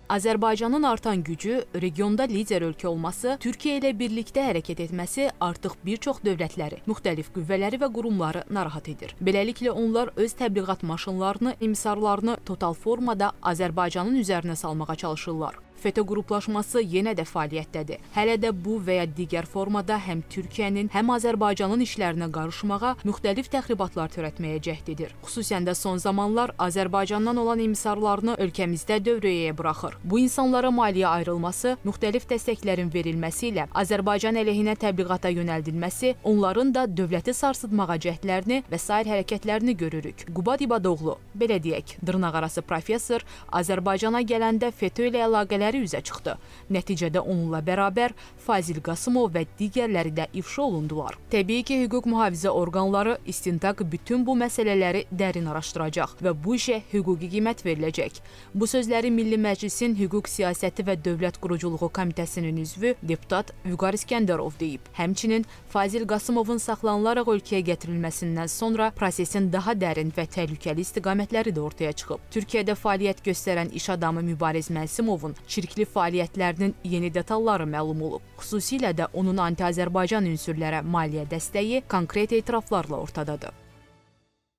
Azərbaycanın artan gücü, regionda lider ölkə olması, Türkiyə ilə birlikdə hərəkət etməsi artıq bir çox dövlətləri, müxtəlif qüvvələri və qurumları narahat edir. Beləliklə onlar öz təbliğat maşınlarını, emisarlarını total formada Azərbaycanın üzərinə salmağa çalışırlar. FETÖ qruplaşması yenə də fəaliyyətdədir. Hələ də bu və ya digər formada həm Türkiyənin, həm Azərbaycanın işlərinə qarışmağa, müxtəlif təxribatlar törətməyə cəhd edir. Xüsusən də son zamanlar Azərbaycandan olan emisarlarını ölkəmizdə dövrəyə buraxır. Bu insanlara maliyyə ayrılması, müxtəlif dəstəklərin verilməsi ilə Azərbaycan əleyhinə təbliğata yönəldilməsi, onların da dövləti sarsıtmağa cəhdlərini və sair hərəkətlərini görürük. Qubad İbadoğlu, belə deyək, dırnaqarası professor, Azərbaycana gələndə FETÖ ilə əlaqələr üzə çıxdı. Nəticədə onunla bərabər Fazil Qasımov və digərləri də ifşa olundular. Təbii ki, hüquq mühafizə orqanları istintaq bütün bu məsələləri dərin araşdıracaq və bu işə hüquqi qiymət veriləcək. Bu sözləri Milli Məclisin Hüquq Siyasəti və Dövlət Quruculuğu Komitəsinin üzvü deputat Vüqar İskəndərov deyib. Həmçinin Fazil Qasımovun saxlanılaraq ölkəyə gətirilməsindən sonra prosesin daha dərin və təhlükəli istiqamətləri də ortaya çıxıb. Türkiyədə fəaliyyət göstərən iş adamı Mübariz Mənsimovun çirkli fəaliyyətlərinin yeni detalları məlum olub. Xüsusilə də onun anti-Azərbaycan ünsürlərə maliyyə dəstəyi konkret etiraflarla ortadadır.